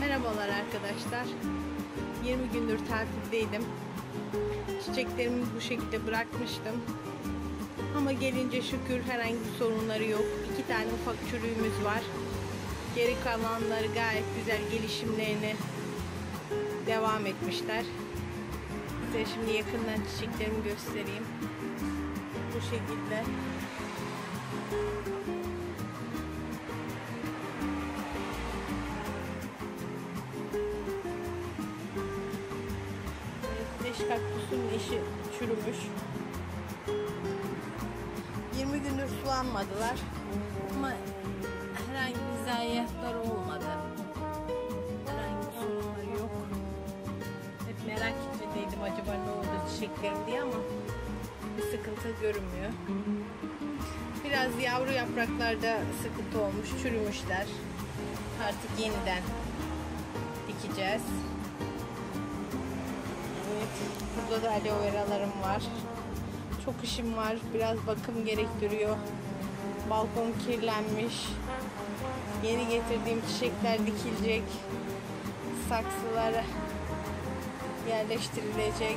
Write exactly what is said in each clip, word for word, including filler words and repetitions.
Merhabalar arkadaşlar. yirmi gündür tatildeydim. Çiçeklerimi bu şekilde bırakmıştım. Ama gelince şükür herhangi bir sorunları yok. İki tane ufak çürüğümüz var. Geri kalanları gayet güzel gelişimlerini devam etmişler. Size şimdi yakından çiçeklerimi göstereyim. Bu şekilde. Leş kaktüsün eşi çürümüş. yirmi gündür sulanmadılar. Ama herhangi bir zayiatları olmadı. Herhangi bir sorunları yok. Hep merak etmediydim acaba ne oldu çiçeklerim diye ama bir sıkıntı görünmüyor. Biraz yavru yapraklarda sıkıntı olmuş, çürümüşler. Artık yeniden dikeceğiz. Evet, burada da aloe veralarım var. Çok işim var, biraz bakım gerektiriyor. Balkon kirlenmiş. Yeni getirdiğim çiçekler dikilecek. Saksılara yerleştirilecek.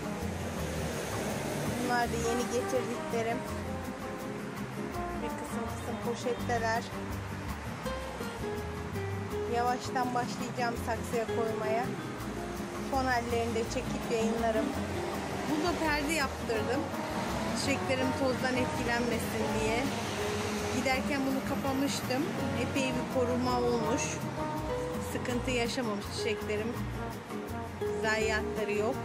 Bunlar da yeni getirdiklerim. Bir kısım kısım poşetteler. Yavaştan başlayacağım saksıya koymaya. Son hallerini de çekip yayınlarım. Burada perde yaptırdım. Çiçeklerim tozdan etkilenmesin diye. Giderken bunu kapamıştım. Epey bir koruma olmuş. Sıkıntı yaşamamış çiçeklerim. Zayiatları yok.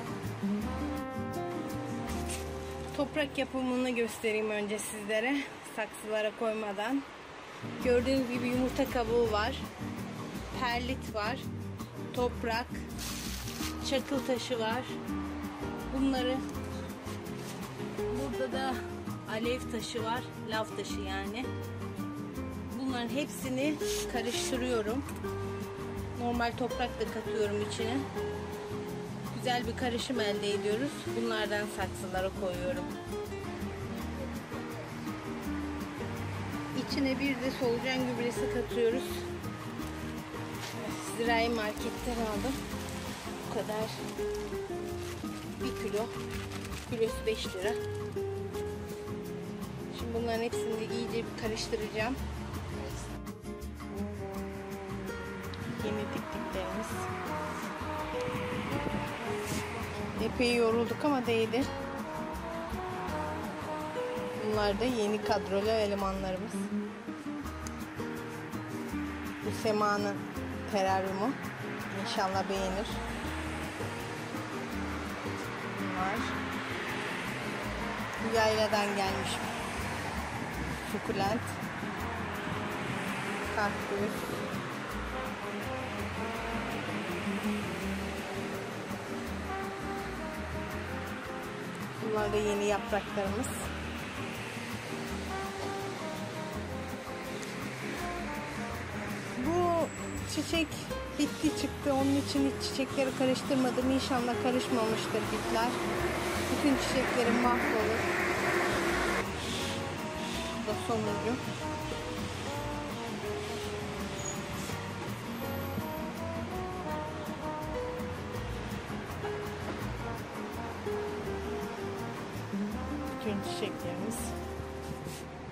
Toprak yapımını göstereyim önce sizlere. Saksılara koymadan. Gördüğünüz gibi yumurta kabuğu var. Perlit var. Toprak. Çakıl taşı var. Bunları burada da alev taşı var. Lav taşı yani. Bunların hepsini karıştırıyorum. Normal toprak da katıyorum içine. Güzel bir karışım elde ediyoruz. Bunlardan saksılara koyuyorum. İçine bir de solucan gübresi katıyoruz. Zirai marketten aldım. Bu kadar. Bir kilo. Kilosu beş lira. Şimdi bunların hepsini de iyice bir karıştıracağım. Yeni diktiklerimiz. Epey yorulduk ama değdi. Bunlar da yeni kadrolu elemanlarımız. Bu Sema'nın teraryumu. İnşallah beğenir. Bunlar. Bu yayladan gelmiş. Sukulent. Kaktüs. Bunlar da yeni yapraklarımız. Bu çiçek bitti çıktı. Onun için hiç çiçekleri karıştırmadım. İnşallah karışmamıştır bitler. Bütün çiçeklerim mahvolur. Bu da sonuncu. Bütün çiçeklerimiz.